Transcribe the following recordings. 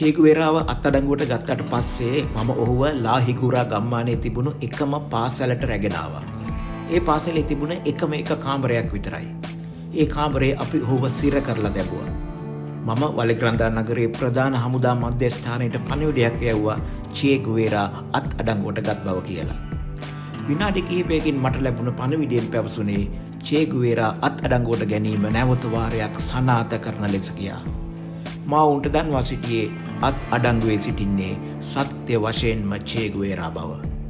චේ ගුවෙරාව අත්අඩංගුවට ගත්තට පස්සේ මම ඔහුව ලා හිගුරා ගම්මානයේ තිබුණු එකම පාසලට රැගෙන ආවා. ඒ පාසලේ තිබුණ එකම එක කාමරයක් විතරයි. ඒ කාමරේ අපි ඔහුව සිර කරලා දැබුවා. මම වලිග්‍රන්ථා නගරයේ ප්‍රධාන හමුදා මධ්‍යස්ථානයට පණිවිඩයක් යවුවා චේ ගුවෙරා අත්අඩංගුවට ගත් බව කියලා. විනාඩි කිහිපයකින් මට ලැබුණ පණිවිඩයෙන් පැවසුනේ චේ ගුවෙරා අත්අඩංගුවට ගැනීම නැවත වාරයක් සනාථ කරන ලෙස කියා. මා උන්ට දන්වා සිටියේ අත්අඩංගුවේ සිටින්නේ සත්‍ය වශයෙන්ම චේ ගුවෙරා බව.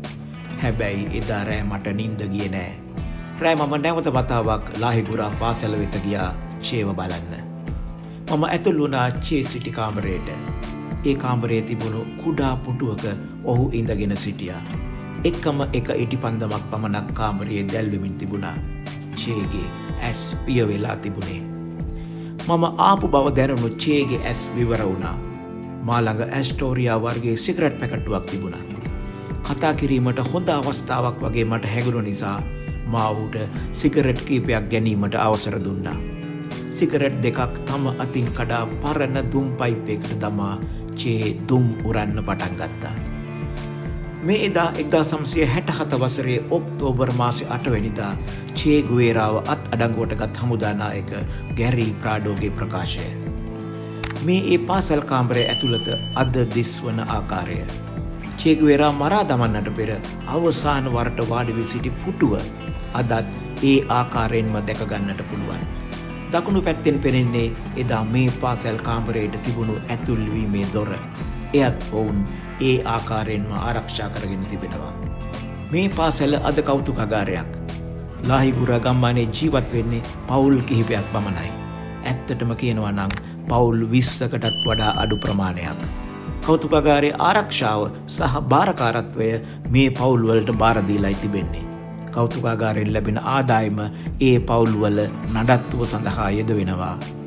හැබැයි එදා රෑ මට නිින්ද ගියේ නෑ. රෑ මම නැවත වතාවක් ලා හිගුරා පාසල වෙත ගියා චේව බලන්න. මම ඇතුල් වුණා චේ සිටි කාමරයට. ඒ කාමරයේ තිබුණු කුඩා පුටුවක ඔහු ඉඳගෙන සිටියා. එකම එක ඉටිපන්දමක් පමණක් කාමරයේ දැල්වෙමින් තිබුණා. චේගේ ඇස් පිය වෙලා තිබුණේ. මම ආපු බව දැනුණු චේගේ ඇස් විවර වුණා. මා ළඟ ඇස්ටෝරියා වර්ගයේ සිගරට් පැකට්ටුවක් තිබුණා. කතා කිරීමට හොඳ අවස්ථාවක් වගේ මට හැඟුණු නිසා මා ඔහුට සිගරට් කීපයක් ගැනීමට අවසර දුන්නා. සිගරට් දෙකක් තම අතින් කඩා පරණ දුම් පයිප්යකට දමා චේ දුම් උරන්න පටන් ගත්තා. මේ එදා 1967 වසරේ ඔක්තෝබර් මාසේ 8 වෙනිදා චේ ගුවෙරාව අත්අඩංගුවට ගත් හමුදා නායක ගැරි ප්‍රාඩෝගේ ප්‍රකාශය. මේ ඒ පාසල් කාමරයේ ඇතුළත අද දිස්වන ආකාරය. චේ ගුවෙරා මරා දමන්නට පෙර අවසාන වරට වාඩි වී සිටි පුටුව අදත් ඒ ආකාරයෙන්ම දැක ගන්නට පුළුවන්. දකුණු පැත්තෙන් පෙනෙන්නේ එදා මේ පාසල් කාමරයට තිබුණු ඇතුල්වීමේ දොර. එයත් ඔවුන් ඒ ආකාරයෙන්ම ආරක්ෂා කරගෙන තිබෙනවා. මේ පාසල අද කෞතුකාගාරයක්. ලා හිගුරා ගම්මානයේ ජීවත් වෙන්නේ පවුල් කිහිපයක් පමණයි. ඇත්තටම කියනවා නම් පවුල් 20කටත් වඩා අඩු ප්‍රමාණයක්. කෞතුකාගාරයේ ආරක්ෂාව සහ බාරකාරත්වය මේ පවුල් වලට බාර දීලායි තිබෙන්නේ. කෞතුකාගාරයෙන් ලැබෙන ආදායම ඒ පවුල් වල නඩත්තුව සඳහා යෙදවෙනවා.